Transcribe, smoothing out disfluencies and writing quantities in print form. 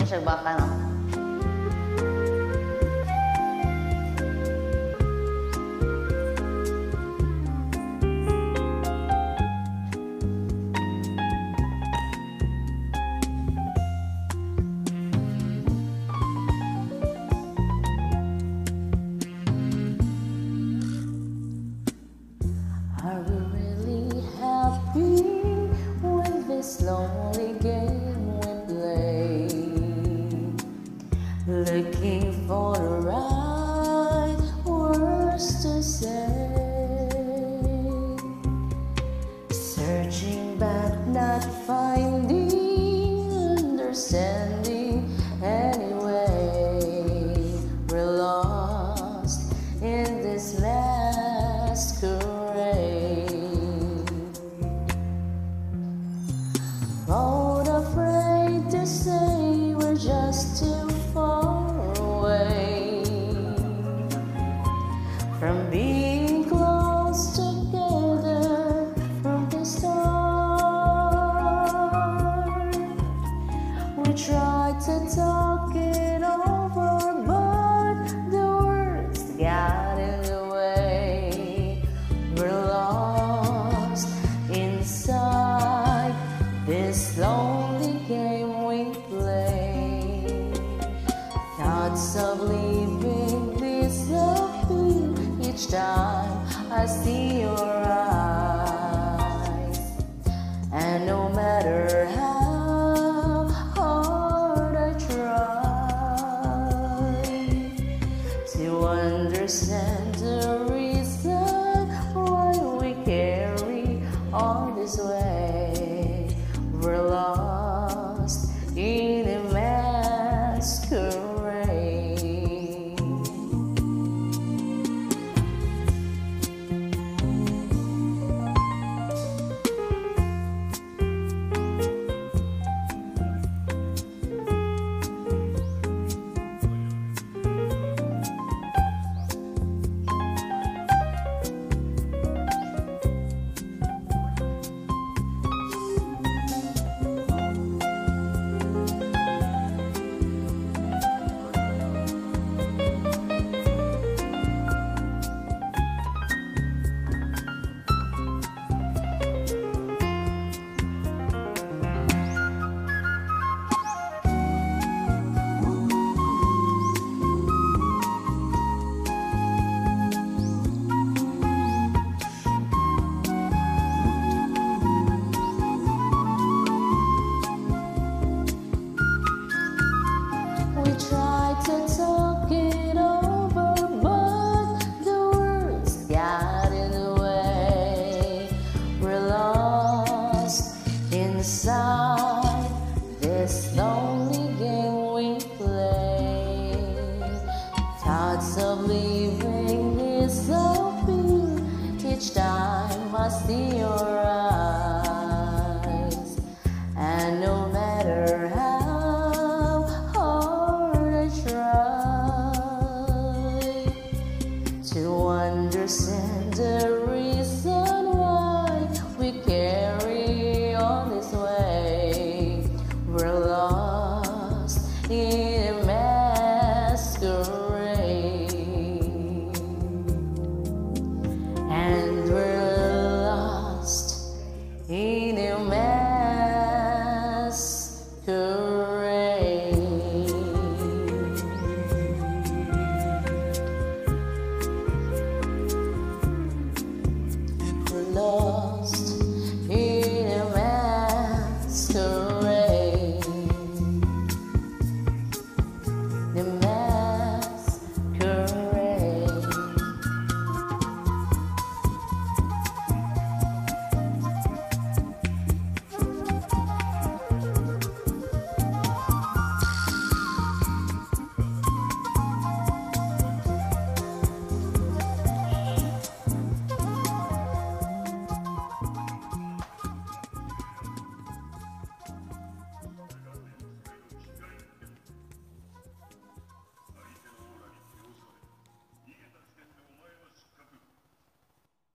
siya baka, no? Are we really happy with this lonely game we play? Looking for the right words to say, searching but not finding understanding anyway. We're lost in this masquerade. Both afraid to say we're just too far away from being close together from the start. We tried to talk it over, but the words got in the way. We're lost inside this lonely game we play. Thoughts of leaving disappear each time I see your eyes. And no matter how hard I try to understand the reason why we carry on this way, we're lost in a masquerade. We tried to talk it over, but the words got in the way. We're lost inside this lonely game we play. Thoughts of leaving disappear each time I see your eyes. And no matter how to understand the reason why we carry on this way, we're lost in